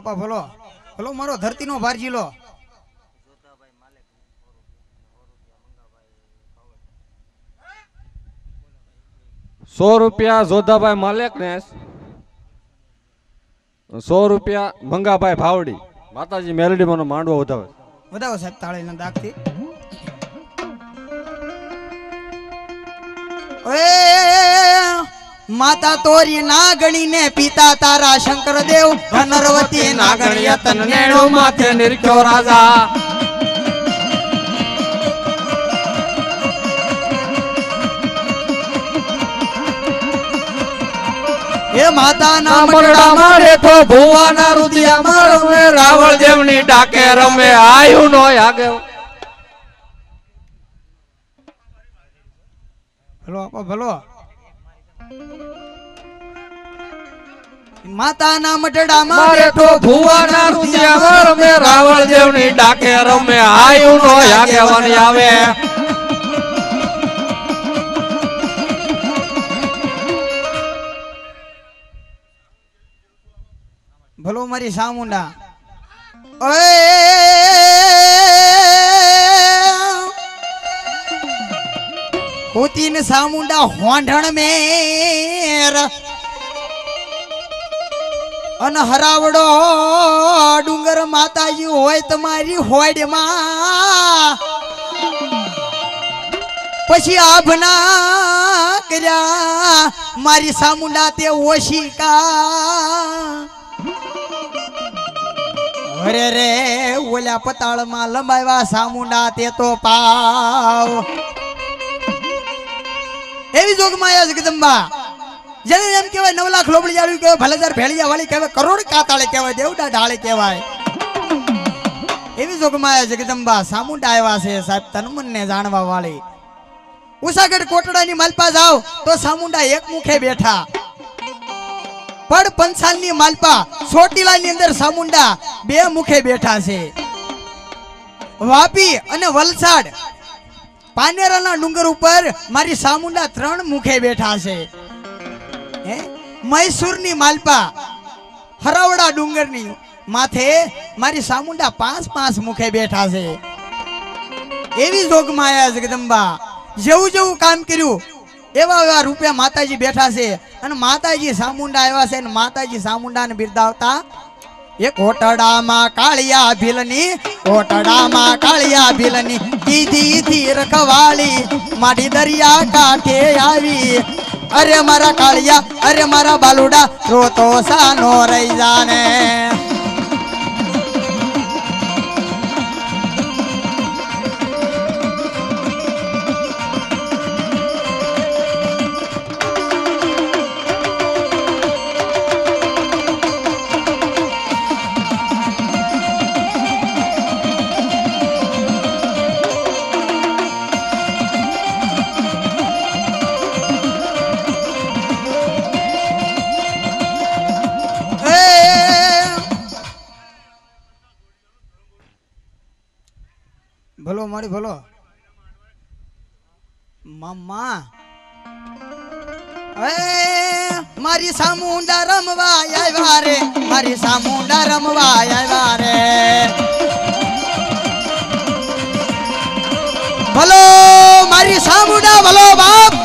આપા ભલો ભલો મારો ધરતીનો ભારજીલો 100 રૂપિયા જોધાભાઈ માલેક ને 100 રૂપિયા મંગાભાઈ ભાવડી માતાજી મેલડી માનો માંડવો વધાવે વધાવો સાહેબ તાળીના દાગથી માતા તોરી નાગણી ને પિતા તારા શંકર દેવ ધનરવતી નાગણી તન નેણો માથે નિરખ્યો રાજા એ માતા ના મરડા મારે તો ભુવાના રુદિયા મારવે રાવળ દેવની ડાકે રમે આયુ નો આગે ભલો આપા ભલો માતા ના મઢડા મારે તો ભુવાના રુદિયા મારવે રાવળ દેવની ડાકે રમે આયુ નો આગેવાની આવે ભલો મારી સામુંડા હોતી ને સામુંડા હોંઢણ મેર અન હરાવડો ડુંગર માતાજી હોય તમારી હોડમાં પછી આભના કર્યા મારી સામુંડા તે ઓશિકા અરે રે ઓલા પતાળમાં લંબાવ્યા સામુંડા તે તો પાવ એવી જોગમાયા જગદંબા જેને એમ કહેવાય 9 લાખ લોબડી જાળવી કહેવાય ભલેદાર ભેળિયા વાળી કહેવાય કરોડ કાતાળે કહેવાય દેવડા ઢાળે કહેવાય એવી જોગમાયા જગદંબા સામુંડા આવ્યા છે સાહેબ તનમનને જાણવા વાળી ઉસાગઢ કોટડાની માલપા જાવ તો સામુંડા એક મુખે બેઠા પડ પંચાલની માલપા ચોટીલાની અંદર સામુંડા બે મુખે બેઠા છે વાપી અને વલસાડ પાનેરાના ડુંગર ઉપર મારી સામુંડા 3 મુખે બેઠા છે મૈસૂરની માલપા હરાવડા ડુંગરની માથે મારી સામુંડા 5 મુખે બેઠા છે એવી જોગમાયા જગદંબા જેવું જેવું કામ કર્યું એવા એવા રૂપિયા માતાજી બેઠા છે અને માતાજી સામુંડા આવ્યા છે અને માતાજી સામુંડાને બિરદાવતા એ કોટડામાં કાળિયા ભીલની દીધી થી રખવાળી માડી દરિયા કાંઠે આવી અરે મારા કાળિયા અરે મારા બાલુડા રોતો સાનો રહી જાને ભલો મારી ભલો મમ્મા મારી સામુંડા રમવા આવ્યા રે મારી સામુંડા રમવા આવ્યા રે ભલો મારી સામુંડા ભલો બાપ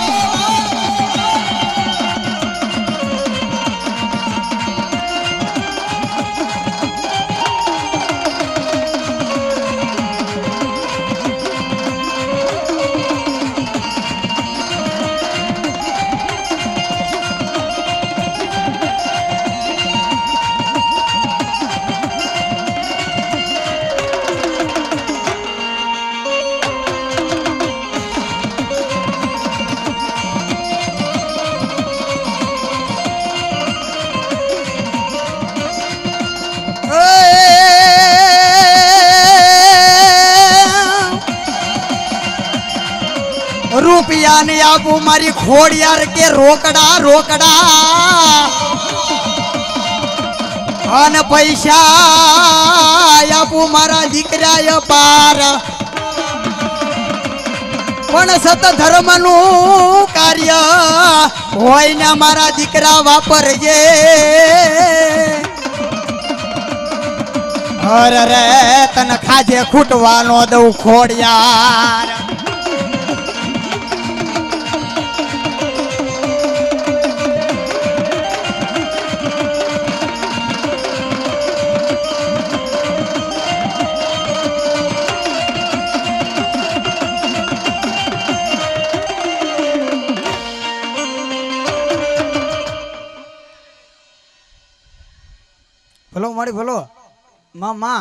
રૂપિયા ને આપું મારી ખોડિયાર કે રોકડા અને પૈસા આપું મારા દીકરા પાર પણ સત ધર્મ નું કાર્ય હોય ને મારા દીકરા વાપરજે અરે રે તને ખાજે ખૂટવાનો દઉં ખોડિયાર ભલો મારી ભલો મામા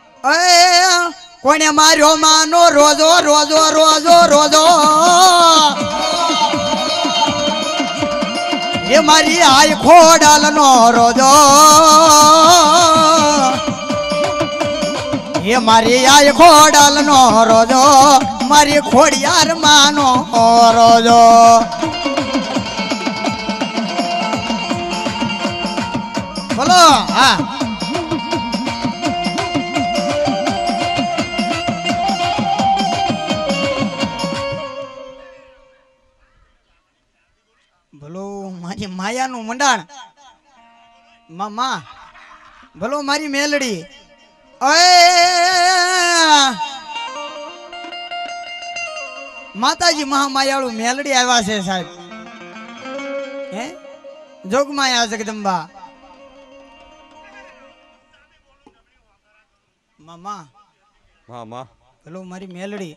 કોને માર્યો માનો રોજો રોજો રોજો રોજો એ મારી આય ખોડાલ નો રોજો એ મારી આય ખોડાલ નો રોજો મારી ખોડિયાર માનો રોજો બોલો હા ભલો મારી માયાનું મંડાણ મામા ભલો મારી મેલડી માતાજી મહામાયાળુ મેલડી આવ્યા છે સાહેબ હે જોગમાયા જગદંબા મામા મામા ભલો મારી મેલડી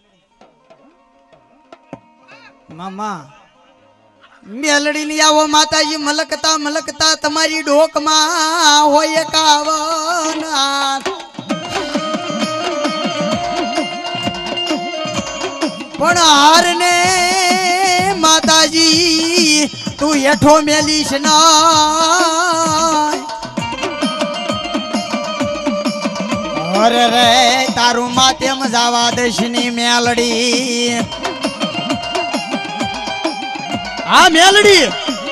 મામા મેલડી ની આવો માતાજી મલકતા મલકતા તમારી ડોકમાં હોય કાવના પણ હાર ને માતાજી તું હેઠો મેલીશ ના અરે રે તારું માતે મજાવા દશની મેલડી આ મેલડી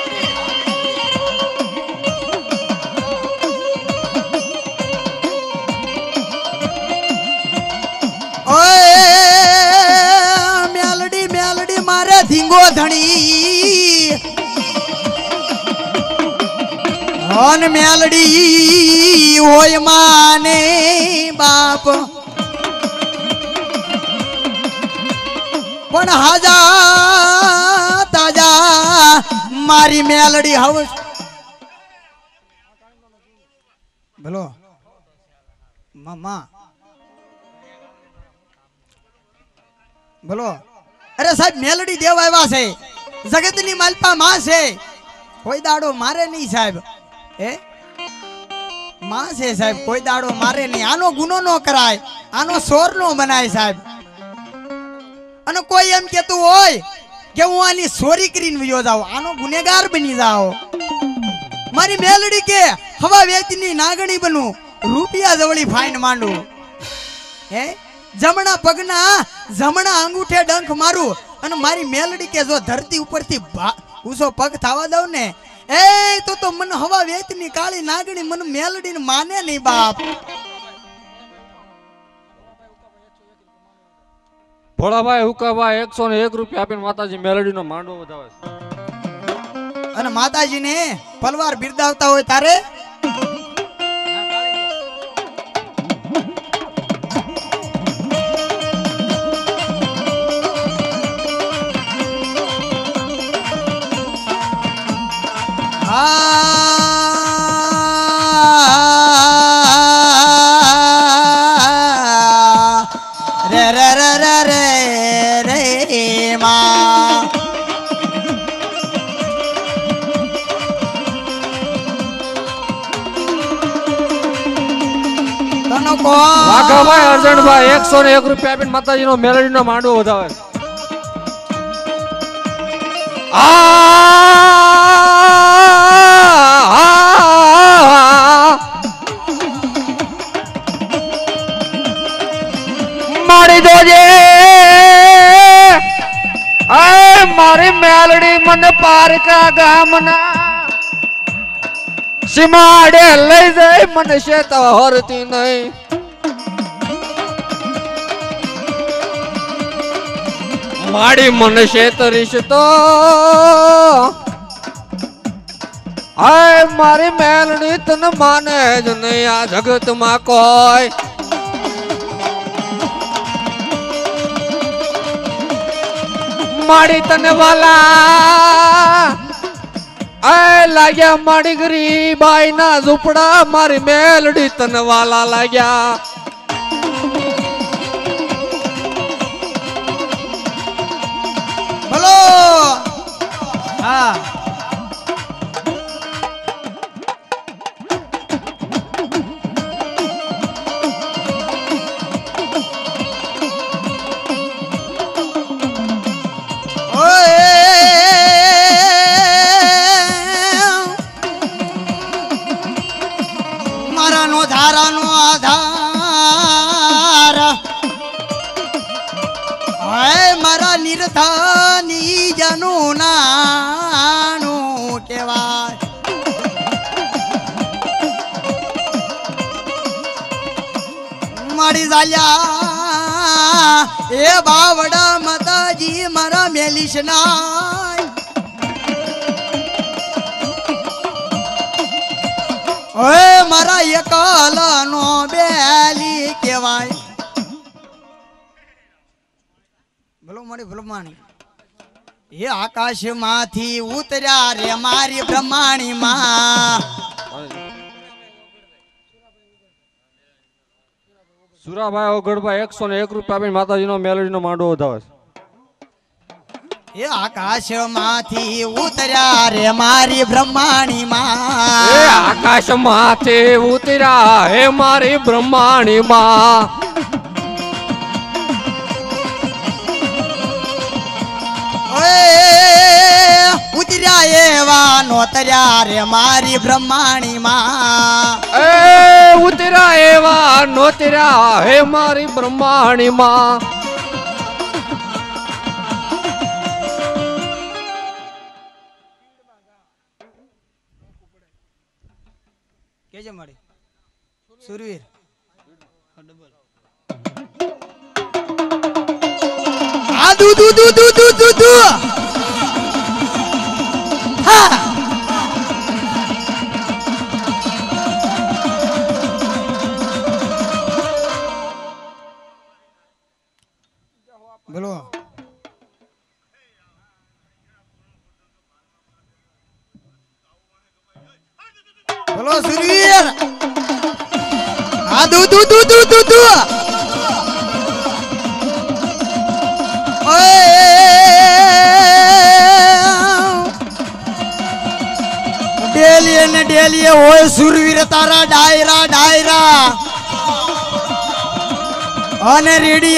મેલડી મેલડી મારે ધીંગો ધણી અન મેલડી હોય માને બાપ પણ હાજા તાજા મારી મેલડી હવે બોલો મામા બોલો અરે સાહેબ મેલડી દેવ આવ્યા છે જગતની માલપા માં છે કોઈ દાડો મારે નહીં સાહેબ એ માં છે સાહેબ કોઈ દાડો મારે નહીં આનો ગુનો નો કરાય આનો સોર નો બનાય સાહેબ અને કોઈ એમ કેતું હોય કે હું આની ચોરી કરીને વયો જાઉં આનો ગુનેગાર બની જાઓ મારી મેલડી કે હવા વેચની નાગણી બનું રૂપિયા જવળી ફાઈન માંડું હે જમણા પગના જમણા અંગૂઠે ડંખ મારું અને મારી મેલડી કે જો ધરતી ઉપરથી ઊંચો પગ થવા દઉં ને એ તો મને હવા વેચની કાળી નાગણી મને મેલડી ને માને નહીં બાપ ભોળાભાઈ હુકાભાઈ 101 રૂપિયા આપીને માતાજી મેલડી નો માંડવો વધાવે અને માતાજી ને પલવાર બિરદાવતા હોય તારે રે રે રે રે રે રે માં તનો કો વાઘાભાઈ અર્જણભાઈ 101 રૂપિયા આપીને માતાજી નો મેલડી નો માંડવો વધાવે મારી દોજે મારી મેલડી મને પારકા ગામના સીમાડે લઈ જાય મને શેત હરતી નહીં માડી મને શેતરીશ તો આય મારી મેલડી તને માને જ નહીં આ જગતમાં કોઈ માડી તને વાલા આય લાગ્યા માડી ગરીબાઈ ના ઝૂંપડા મારી મેલડી તને વાલા લાગ્યા બોલો હા મારાનો ધારાનો આધાર હાય મારા નિર્ધાની જનું નાનું કહેવાય મારી જાલ્યા એ બાવડા માતાજી મારા મેલીશ નાય ઓય મારા એકલનો બેલી કહેવાય બોલો મારી ભલમાણી એ આકાશમાંથી ઉતર્યા રે મારી બ્રહ્માણી માં સુરાભાઈ ઓગળભાઈ 101 રૂપિયા આપીને માતાજીનો મેલડીનો માંડવો વધાવે એ આકાશમાંથી ઉતર્યા રે મારી બ્રહ્માણી માં એ આકાશમાંથી ઉતર્યા હે મારી બ્રહ્માણી માં ઉતર્યા એવા નોતર્યા રે મારી બ્રહ્માણી માં એ ઉતર્યા એવા નોતર્યા હે મારી બ્રહ્માણી માં કેજે મારી સુરવીર આ દુ દુ દુ દુ દુ દુ દુ હા બોલો બોલો સુરવીર આ દુ દુ દુ દુ દુ દુ ડેલીએ ને ડેલીએ હોય સુરવીર તારા ડાયરા ડાયરા અને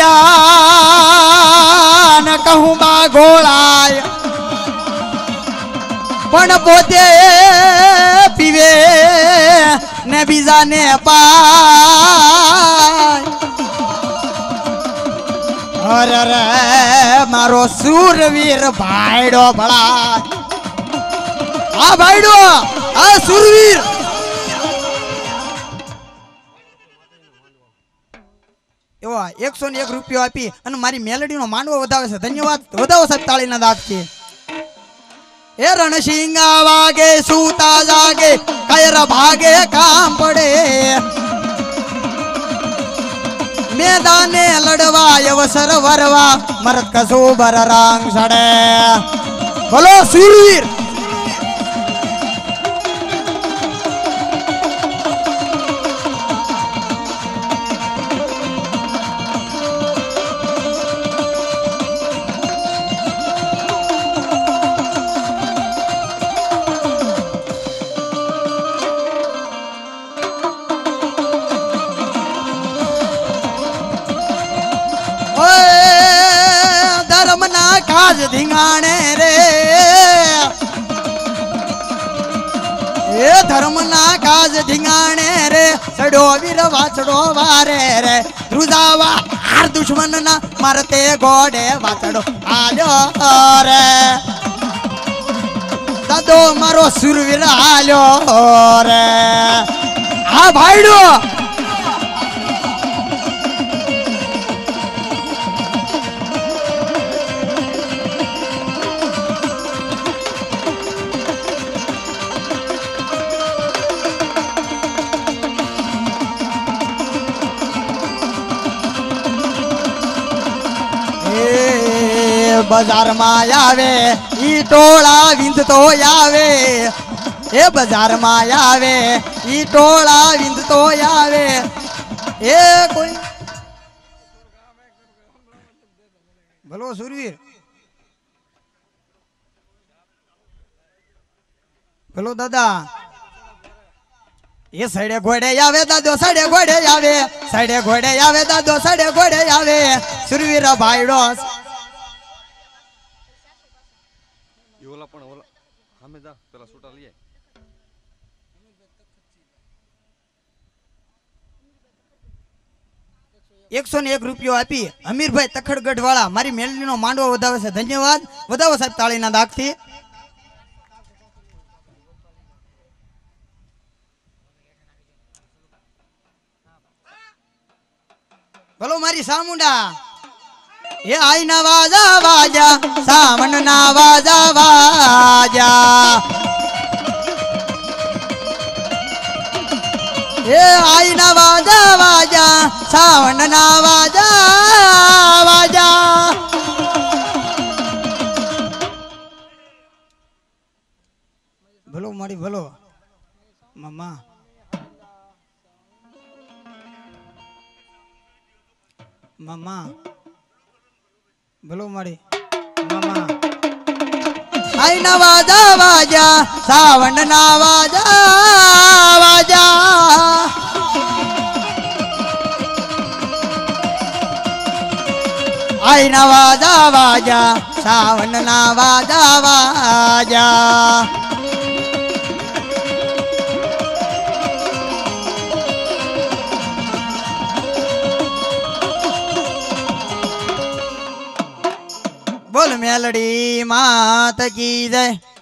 રેડિયા ને કહું બા ગોળાય પણ પોતે પીવે ને બીજાને પાય અરે રે મારો સુરવીર ભાઈડો ભળા આ ભાઈડો આ સુરવીર એવો 101 રૂપિયો આપી અને મારી મેલડીનો માંડવો વધાવે છે ધન્યવાદ વધાવો સાહેબ તાળીના દાગથી એ રણસિંગા વાગે સૂતા જાગે કયર ભાગે કામ પડે મેદાને લડવા અવસર વરવા મરદ કસો બર રાંગ સડે બોલો સુરવીર ધર્મના કાજ ધીંગાણે રે એ ધર્મના કાજ ધીંગાણે રે સડો વીર વાછડો વારે રે રુદાવા હાર દુશ્મનના મારતે ગોડે વાછડો આલ્યો રે દાદો મારો સુરવીર આલ્યો રે આ ભાઈડો બજારમાં આવે ઈ ટોળા વિંધતો આવે એ બજારમાં આવે ઈ ટોળા વિંધતો આવે એ કોઈ ભલો સુરવીર ભલો દાદા એ સાડે ઘોડે આવે દાદો સાડે ઘોડે આવે સાડે ઘોડે આવે દાદો સાડે ઘોડે આવે સુરવીર ભાઈડો ઓલા પણ ઓલા સામે જા પેલા છૂટા લઈએ 101 રૂપિયો આપી અમીરભાઈ તખડગઢ વાળા મારી મેલડીનો માંડવો વધાવે છે ધન્યવાદ વધાવો સાહેબ તાળીના દાગથી ભલો મારી સામુંડા એ આઈના વાજા વાજા સાવન ના વાજા વાજા એ આઈના વાજા વાજા સાવન ના વાજા વાજા ભલો મારી ભલો મામા મામા ભલો મારી મામા આઈના વાજા વાજા સાવન ના વાજા વાજા આઈના વાજા વાજા સાવન ના વાજા વાજા બોલ મેલડી માત કી જય